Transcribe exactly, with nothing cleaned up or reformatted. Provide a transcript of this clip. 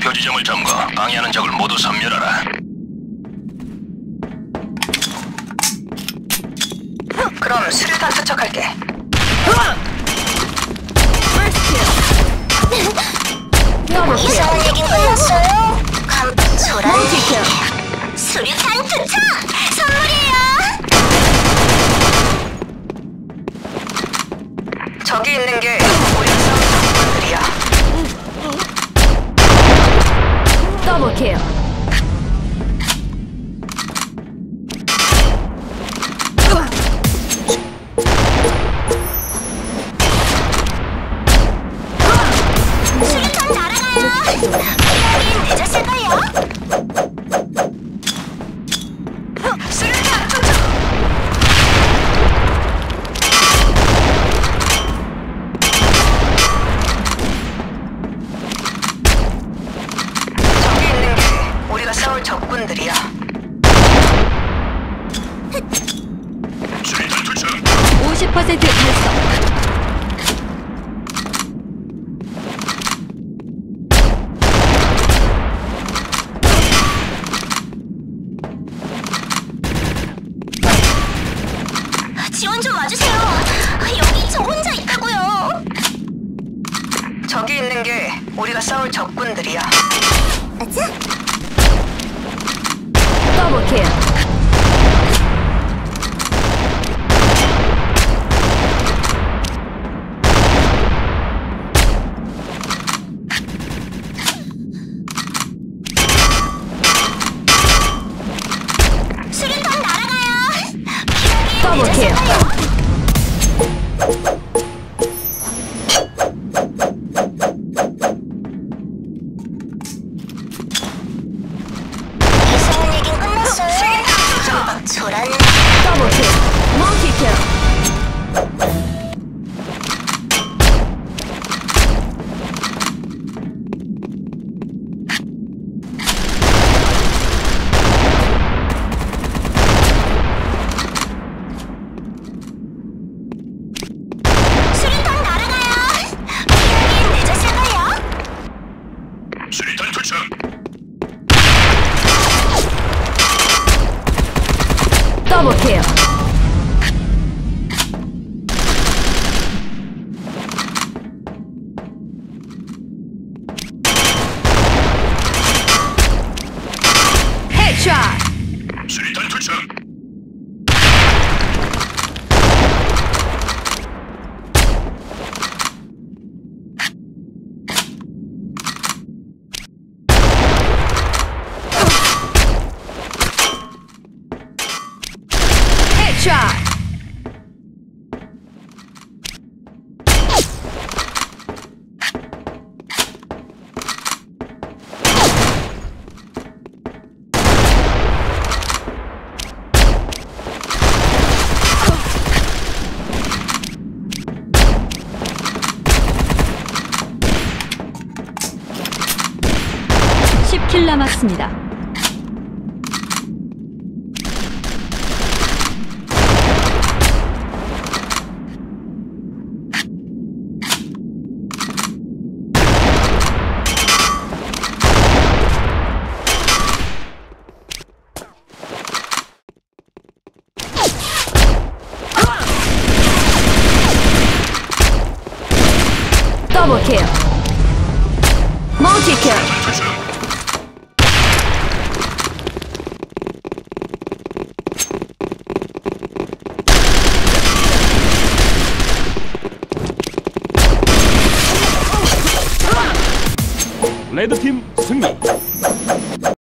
목표 지점을 점거. 방해하는 적을 모두 섬멸하라. 그럼 수류탄 투척할게. 이상한 얘긴 끝났어요? 감초란 수류탄 투척! 선물이에요! 저기 있는 게 우리가 싸운 적들이야. 더블킬. 수류탄 날아가요! 피하긴 늦었을걸요? 수류탄 투척! 저기 있는 게 우리가 싸울 적군들이야. 수리탄 투척. 오십 퍼센트 달성. 지원 좀 와주세요! 여기 저 혼자 있다고요! 저기 있는 게 우리가 싸울 적군들이야. 아차? 더블킬. 수류탄 날아가요! 피하긴 더블킬. 늦었을걸요? 이상한 얘긴 끝났어요? 감초란 더블킬. 멀티킬. 수류탄 날아가요! 피하긴 늦었을걸요? 수리탄 투척. 더블킬. 헤드샷. 수리탄 투척. 헤드샷. 십 킬 남았습니다. 더블킬. 멀티킬. 레드팀 승리.